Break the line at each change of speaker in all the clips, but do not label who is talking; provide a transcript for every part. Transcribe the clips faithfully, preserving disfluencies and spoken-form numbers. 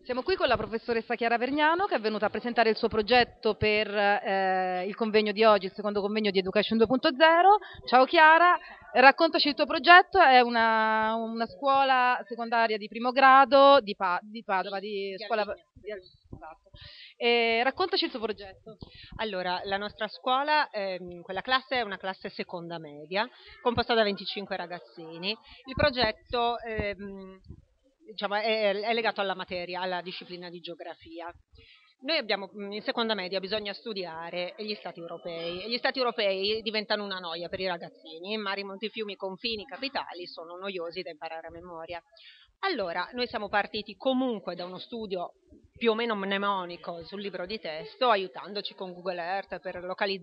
Siamo qui con la professoressa Chiara Vergnano che è venuta a presentare il suo progetto per eh, il convegno di oggi, il secondo convegno di Education due punto zero. Ciao Chiara, raccontaci il tuo progetto, è una, una scuola secondaria di primo grado di, pa di Padova, di,
di
scuola... Di, esatto. E raccontaci il tuo progetto.
Allora, la nostra scuola, ehm, quella classe è una classe seconda media, composta da venticinque ragazzini. Il progetto ehm, diciamo, è, è legato alla materia, alla disciplina di geografia. Noi abbiamo, in seconda media bisogna studiare gli stati europei e gli stati europei diventano una noia per i ragazzini, mari, monti, fiumi, confini, capitali sono noiosi da imparare a memoria. Allora, noi siamo partiti comunque da uno studio più o meno mnemonico sul libro di testo, aiutandoci con Google Earth per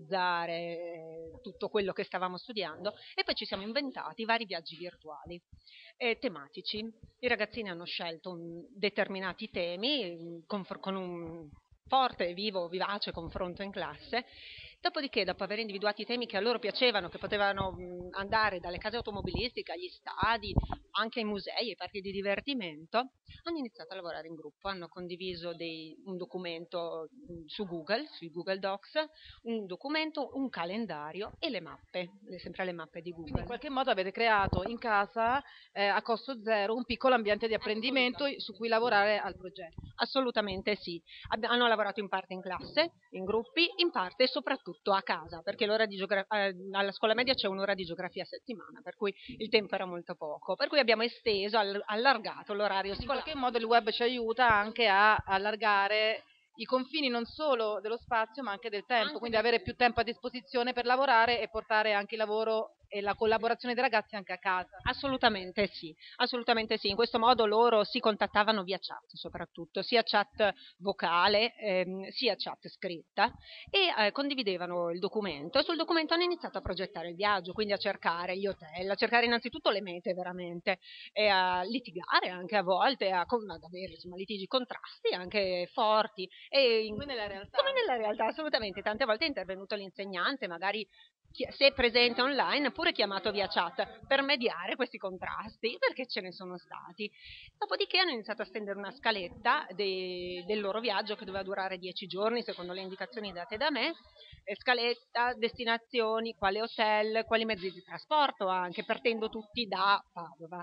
localizzare tutto quello che stavamo studiando, e poi ci siamo inventati vari viaggi virtuali eh, tematici. I ragazzini hanno scelto un, determinati temi con, con un forte, vivo, vivace confronto in classe. Dopodiché, dopo aver individuato i temi che a loro piacevano, che potevano mh, andare dalle case automobilistiche agli stadi, anche ai musei, ai parchi di divertimento, hanno iniziato a lavorare in gruppo, hanno condiviso dei, un documento mh, su Google, sui Google Docs, un documento, un calendario e le mappe, le, sempre le mappe di Google.
Quindi in qualche modo avete creato in casa eh, a costo zero un piccolo ambiente di apprendimento su cui lavorare al progetto.
Assolutamente sì, Abb- hanno lavorato in parte in classe, in gruppi, in parte e soprattutto a casa, perché l'ora di geogra- eh, alla scuola media c'è un'ora di geografia a settimana, per cui il tempo era molto poco, per cui abbiamo esteso, all- allargato l'orario
In
scolastico.
qualche modo il web ci aiuta anche a allargare i confini non solo dello spazio ma anche del tempo,
Anche
quindi
del
avere più
tempo.
tempo a disposizione per lavorare e portare anche il lavoro e la collaborazione dei ragazzi anche a casa.
Assolutamente sì, assolutamente sì. In questo modo loro si contattavano via chat soprattutto, sia chat vocale ehm, sia chat scritta, e eh, condividevano il documento, e sul documento hanno iniziato a progettare il viaggio, quindi a cercare gli hotel, a cercare innanzitutto le mete veramente, e a litigare anche a volte, a, ad avere insomma, litigi, contrasti anche forti. E in,
Come nella realtà.
come nella realtà, assolutamente. Tante volte è intervenuto l'insegnante, magari se presente online, pure chiamato via chat per mediare questi contrasti, perché ce ne sono stati. Dopodiché hanno iniziato a stendere una scaletta de, del loro viaggio che doveva durare dieci giorni secondo le indicazioni date da me, scaletta, destinazioni, quale hotel, quali mezzi di trasporto anche, partendo tutti da Padova.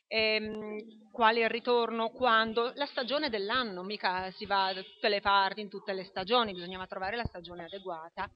Ehm, quale il ritorno, quando, la stagione dell'anno, mica si va da tutte le parti in tutte le stagioni, bisognava trovare la stagione adeguata.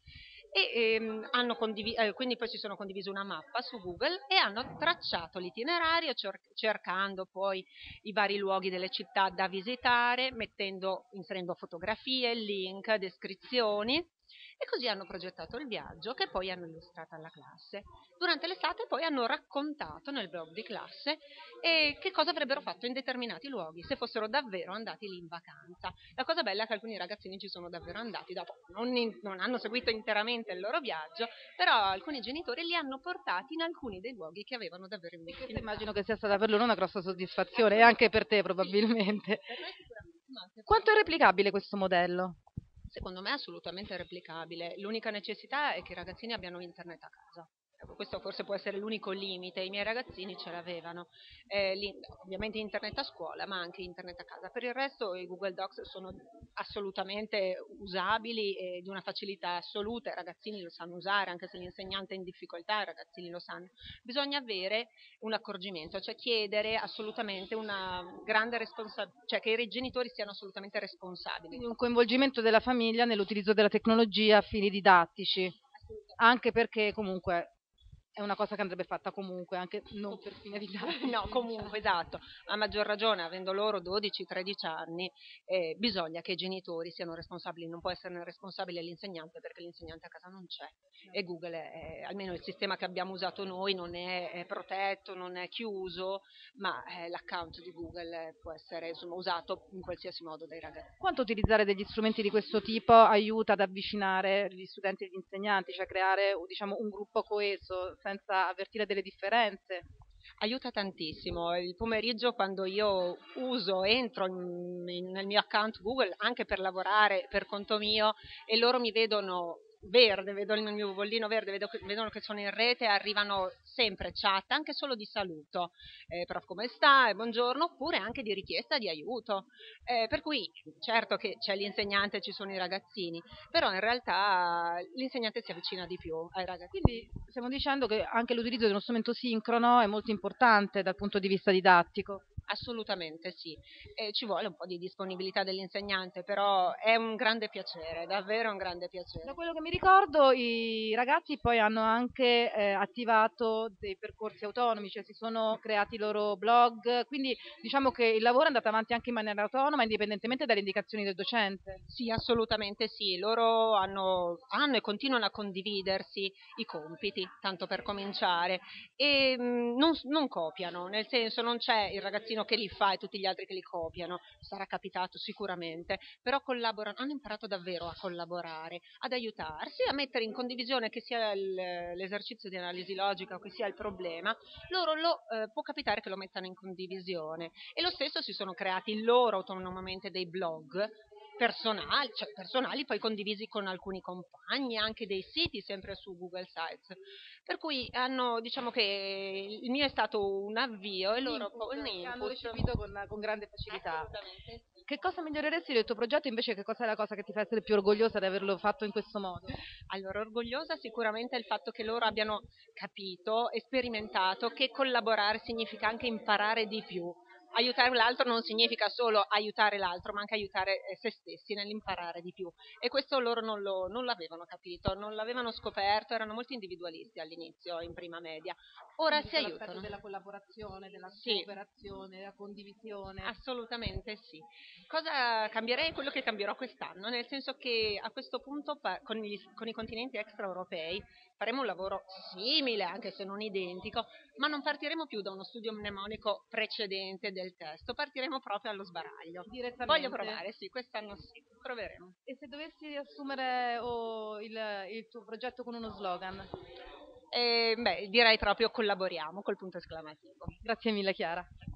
E ehm, hanno condiv- eh, quindi poi si sono condivisi una mappa su Google e hanno tracciato l'itinerario cer- cercando poi i vari luoghi delle città da visitare, mettendo, inserendo fotografie, link, descrizioni, e così hanno progettato il viaggio che poi hanno illustrato alla classe. Durante l'estate poi hanno raccontato nel blog di classe eh, che cosa avrebbero fatto in determinati luoghi se fossero davvero andati lì in vacanza. La cosa bella è che alcuni ragazzini ci sono davvero andati, dopo non, in, non hanno seguito interamente il loro viaggio, però alcuni genitori li hanno portati in alcuni dei luoghi che avevano davvero indicato.
Immagino che sia stata per loro una grossa soddisfazione e anche per te probabilmente.
Per me sicuramente, ma anche per
Quanto è replicabile questo modello?
Secondo me è assolutamente replicabile. L'unica necessità è che i ragazzini abbiano internet a casa. Ecco, questo forse può essere l'unico limite. I miei ragazzini ce l'avevano. Eh, lì, ovviamente internet a scuola, ma anche internet a casa. Per il resto i Google Docs sono assolutamente usabili e di una facilità assoluta. I ragazzini lo sanno usare, anche se l'insegnante è in difficoltà, i ragazzini lo sanno. Bisogna avere un accorgimento, cioè chiedere assolutamente una grande responsabilità, cioè che i genitori siano assolutamente responsabili.
Quindi un coinvolgimento della famiglia nell'utilizzo della tecnologia a fini didattici, anche perché comunque è una cosa che andrebbe fatta comunque, anche non per fine didattico.
No, comunque, esatto, a maggior ragione, avendo loro dodici tredici anni, eh, bisogna che i genitori siano responsabili, non può esserne responsabile l'insegnante perché l'insegnante a casa non c'è, e Google, è, è, almeno il sistema che abbiamo usato noi, non è, è protetto, non è chiuso, ma eh, l'account di Google può essere insomma, usato in qualsiasi modo dai ragazzi.
Quanto utilizzare degli strumenti di questo tipo aiuta ad avvicinare gli studenti e gli insegnanti, cioè creare diciamo, un gruppo coeso senza avvertire delle differenze?
Aiuta tantissimo. Il pomeriggio, quando io uso, entro in, in, nel mio account Google anche per lavorare per conto mio, e loro mi vedono verde, vedo il mio bollino verde, vedo che, vedono che sono in rete, arrivano sempre chat, anche solo di saluto, eh, prof come sta, e buongiorno, oppure anche di richiesta di aiuto, eh, per cui certo che c'è l'insegnante, ci sono i ragazzini, però in realtà l'insegnante si avvicina di più ai ragazzini.
Quindi stiamo dicendo che anche l'utilizzo di uno strumento sincrono è molto importante dal punto di vista didattico.
Assolutamente sì, e ci vuole un po' di disponibilità dell'insegnante, però è un grande piacere, davvero un grande piacere.
Da quello che mi ricordo, i ragazzi poi hanno anche eh, attivato dei percorsi autonomi, cioè si sono creati i loro blog, quindi diciamo che il lavoro è andato avanti anche in maniera autonoma, indipendentemente dalle indicazioni del docente.
Sì, assolutamente sì, loro hanno, hanno e continuano a condividersi i compiti, tanto per cominciare, e mh, non, non copiano, nel senso non c'è il ragazzino che li fa e tutti gli altri che li copiano, sarà capitato sicuramente, però collaborano, hanno imparato davvero a collaborare, ad aiutarsi, a mettere in condivisione che sia il, l'esercizio di analisi logica o che sia il problema, loro lo, eh, può capitare che lo mettano in condivisione e lo stesso si sono creati loro autonomamente dei blog personali, cioè personali poi condivisi con alcuni compagni, anche dei siti sempre su Google Sites, per cui hanno, diciamo che il mio è stato un avvio e
Un
loro
input
poi un
che hanno
input.
recepito con, con grande facilità.
Assolutamente sì.
Che cosa miglioreresti del tuo progetto invece? Che cosa è la cosa che ti fa essere più orgogliosa di averlo fatto in questo modo?
Allora, orgogliosa sicuramente è il fatto che loro abbiano capito e sperimentato che collaborare significa anche imparare di più. Aiutare l'altro non significa solo aiutare l'altro, ma anche aiutare eh, se stessi nell'imparare di più. E questo loro non, lo, non l'avevano capito, non l'avevano scoperto, erano molto individualisti all'inizio, in prima media. Ora
Quindi
si
c'è l'aspetto
aiutano.
della collaborazione, della
Sì,
cooperazione, della condivisione.
assolutamente sì. Cosa cambierei? Quello che cambierò quest'anno, nel senso che a questo punto pa- con, gli- con i continenti extraeuropei faremo un lavoro simile, anche se non identico, ma non partiremo più da uno studio mnemonico precedente del testo, partiremo proprio allo sbaraglio. Voglio
Direttamente.
provare, sì, quest'anno sì, proveremo.
E se dovessi riassumere oh, il, il tuo progetto con uno slogan?
E, beh, direi proprio collaboriamo col punto esclamativo.
Grazie mille Chiara.